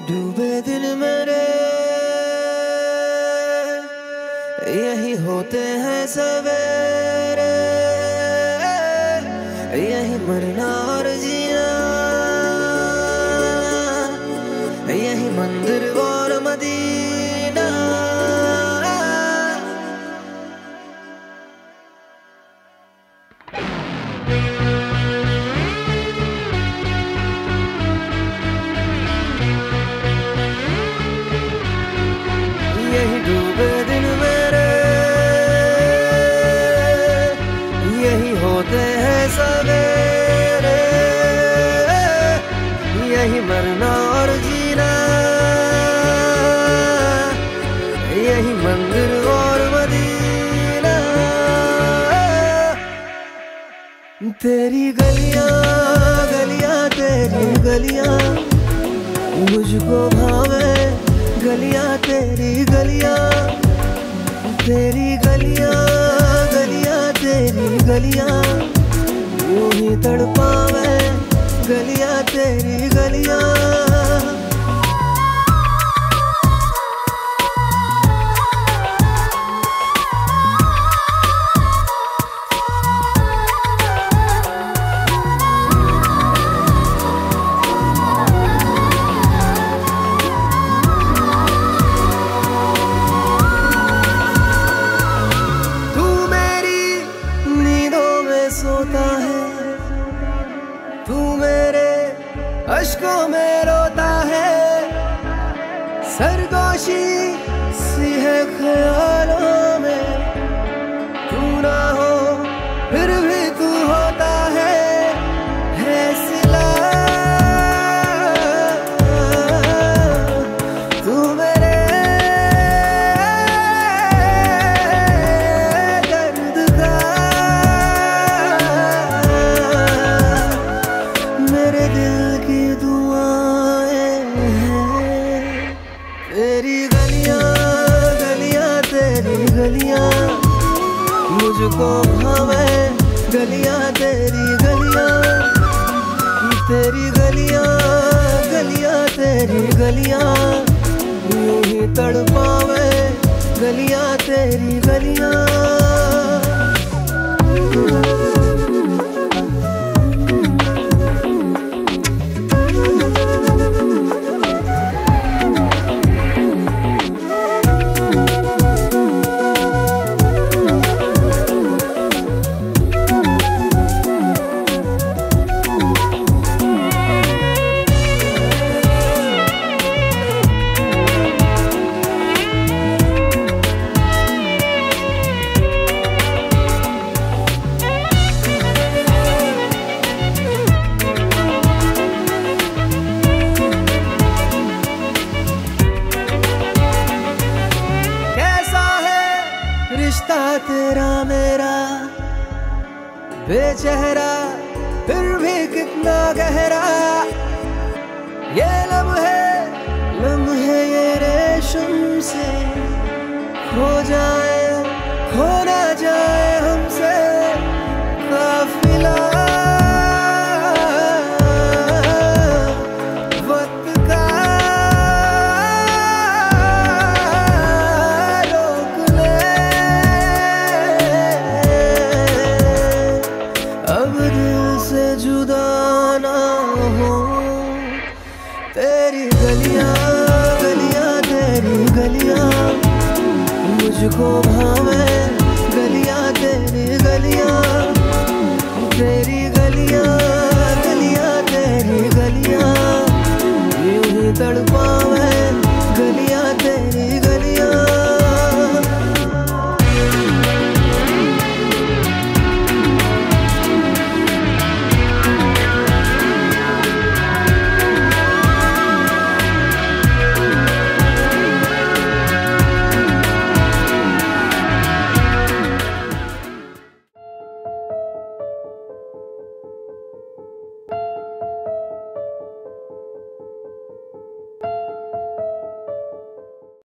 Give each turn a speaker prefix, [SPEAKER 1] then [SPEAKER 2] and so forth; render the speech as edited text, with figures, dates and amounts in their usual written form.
[SPEAKER 1] डूबे दिल मेरे यही होते हैं सवेरे, यही मरना और जीना, यही मंदिर और मदीना। यही डूबे दिन मेरे यही होते हैं सवेरे, यही मरना और जीना, यही मंदिर और मदीना। तेरी गलियां गलियां तेरी गलियां मुझको भावे, गलियां तेरी गलियां, तेरी गलियां गलियां तेरी गलियां यूं ही तड़पावे, गलियां तेरी गलियां। सोता है तू मेरे अश्कों में रोता है, सरगोशी सी है ख्यालों में, तू ना हो फिर भी तू होता है सिला। तू मेरे दर्द का, मेरे दिल की दुआएं हैं। तेरी गलियां गलियां तेरी गलियां मुझको भावे, गलियां तेरी गलियां, तेरी गलियां गलियां तेरी गलियां यूं ही तड़पावे, गलियां तेरी गलियां। रिश्ता तेरा मेरा बेचेहरा फिर भी कितना गहरा, ये लम्हे लम्हे ये रेशम से खो जाए, खो ना जाए हमसे काफिला। वक्त का अब दिल से जुदा ना हो, तेरी गलियां गलियां तेरी गलियां मुझको भावे, गलियां तेरी गलियां, तेरी गलियां गलियां तेरी गलियां यूं ही तड़पावे।